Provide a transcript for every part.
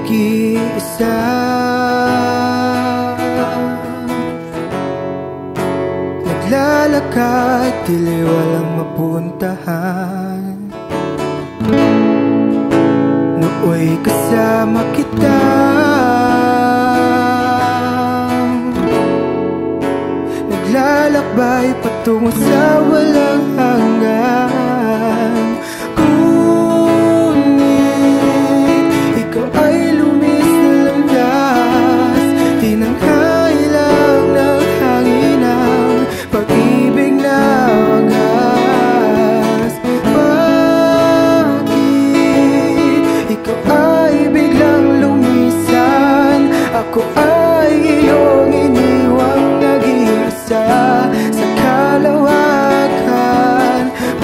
nag-iisa. Naglalakad, tila walang mapuntahan. Nooy kasama kita, naglalakbay patungo sa walang hanggan. Ngunit ikaw ay lumis na landas, tinanghailang ng hangin ang pag-ibig na wagas. Bakit ikaw ay biglang lumisan? Ako ay iyong iniwang nag-iisa sa kalawakan.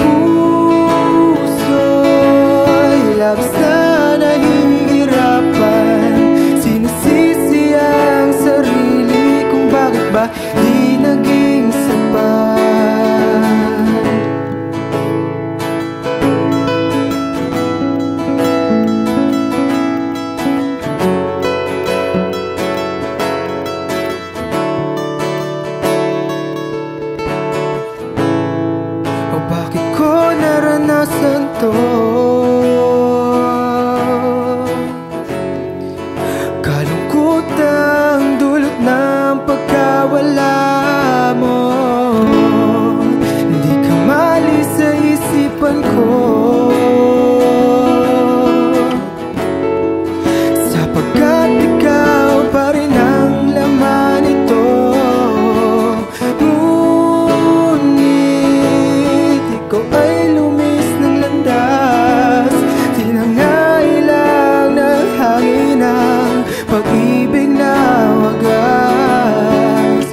Puso'y labis na nahihirapan, sinisisi ang sarili kung bakit ba di naging sapat. O bakit ko naranasan to? Kalungkutang dulot ng pagkawala mo, hindi ka mali sa isipan ko, sapagkat ikaw pa rin ang laman nito. Ngunit ikaw ay lumis ng landas, tinangailang ng hangin ang pag-ibig na wagas.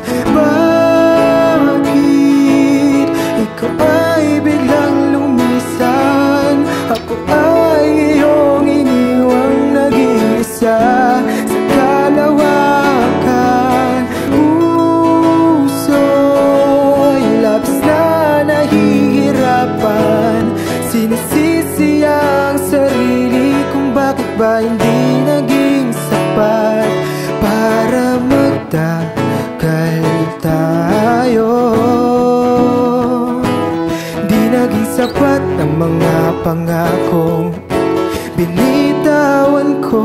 Bakit ikaw ay biglang lumisan? Ako ay iyong iniwang nag-iisa sa kalawakan. Puso'y labis na nahihirapan, sinisisi ang sarili kung bakit ba hindi naging sapat para magtagal tayo. Di naging sapat ang mga pangakong binitawan ko.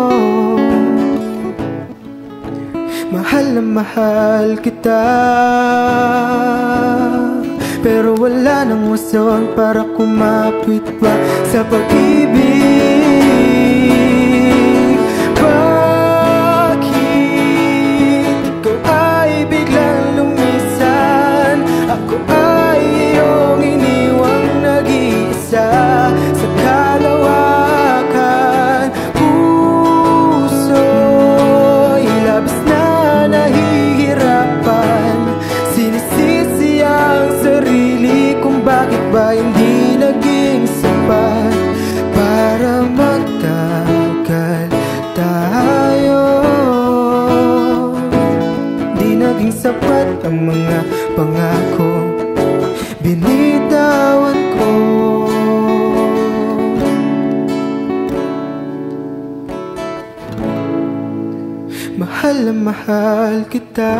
Mahal na mahal kita, pero wala nang rason para kumapit pa sa pag-ibig. Bakit ikaw ay biglang lumisan? Ako ay iyong iniwang nag-iisa sa kalawakan. Puso'y labis na nahihirapan, sinisisi ang sarili kung bakit ba hindi naging sapat para magtagal tayo. Di naging sapat ang mga pangako binitawan ko. Mahal na mahal kita,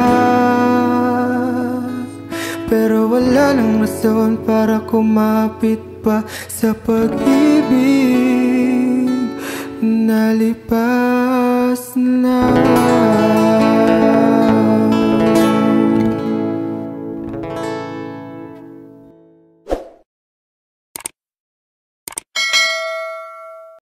pero wala nang rason para kumapit pa sa pag-ibig na lipas na.